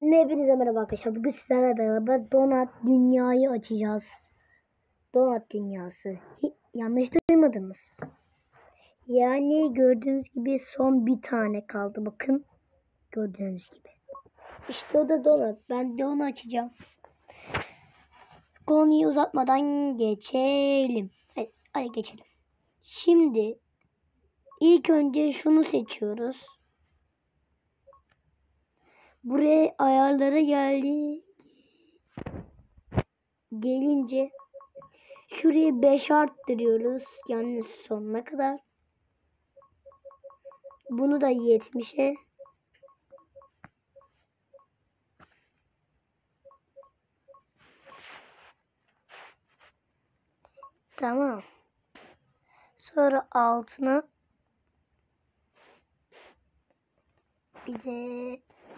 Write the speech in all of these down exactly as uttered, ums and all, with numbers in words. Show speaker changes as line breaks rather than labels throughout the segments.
Hepinize merhaba arkadaşlar. Bugün sizlerle beraber Donut Dünya'yı açacağız. Donut Dünyası. Hi, yanlış duymadınız. Yani gördüğünüz gibi son bir tane kaldı. Bakın. Gördüğünüz gibi. İşte o da Donut. Ben de onu açacağım. Konuyu uzatmadan geçelim. Hadi, hadi geçelim. Şimdi ilk önce şunu seçiyoruz. Buraya ayarlara geldi. Gelince şurayı beş arttırıyoruz. Yani sonuna kadar. Bunu da yetmişe. Tamam. Sonra altına bir de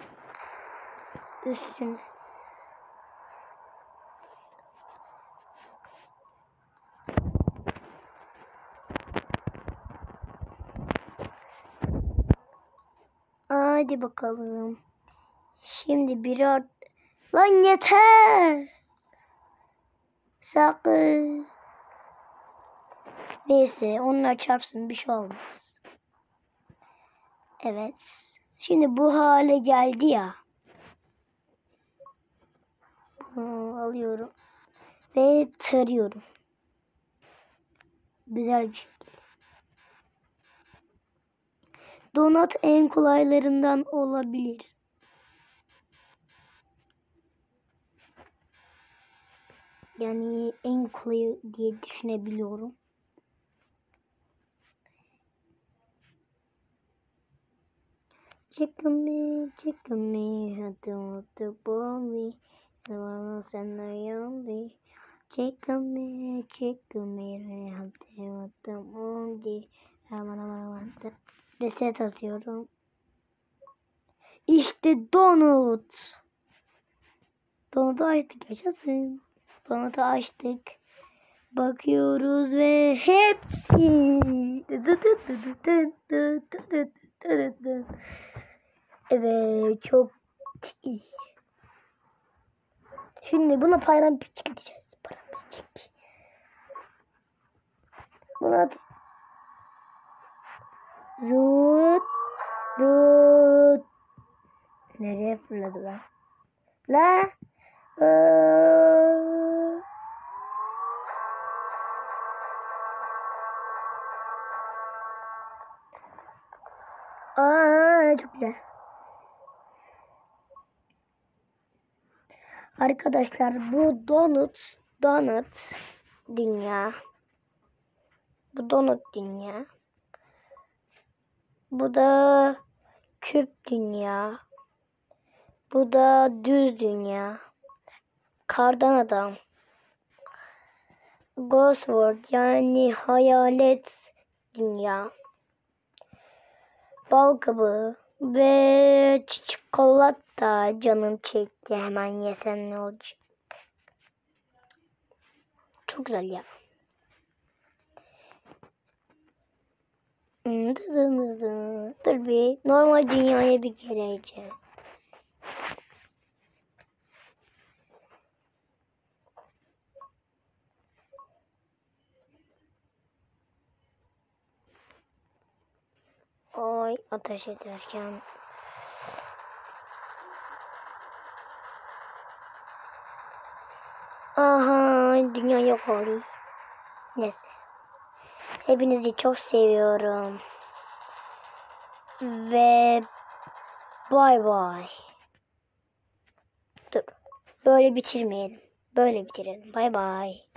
üstüne. Hadi bakalım. Şimdi bir art. Lan yeter. Sakın. Neyse onlar çarpsın, bir şey olmaz. Evet. Şimdi bu hale geldi ya. Bunu alıyorum. Ve tarıyorum. Güzel bir şey. Donut en kolaylarından olabilir. Yani en kolayı diye düşünebiliyorum. Chicken me, chicken me, hadi hadi boy, zamanı sen yandı. Chicken me, chicken me, hadi hadi boy, aman aman aman. Reset atıyorum. İşte donut. Donut'u açtık, yaşasın. Donut'u açtık. Bakıyoruz ve hepsi. Evet, çok iyi. Şimdi buna parampik diyeceğiz. Parampik. Buna rut rut. Nereye fırladı lan? La. Ee... Aa, çok güzel. Arkadaşlar bu donut, donut dünya. Bu donut dünya. Bu da küp dünya. Bu da düz dünya. Kardan adam. Ghost World yani hayalet dünya. Bal kabağı ve çikolata canım çekti. Hemen yesem ne olacak? Çok güzel ya. Dur bir normal dünyaya bir geleceğim. Ay ateş ederken. Aha dünya yok oldu. Neyse. Hepinizi çok seviyorum. Ve bay bay. Dur. Böyle bitirmeyelim. Böyle bitirelim. Bay bay.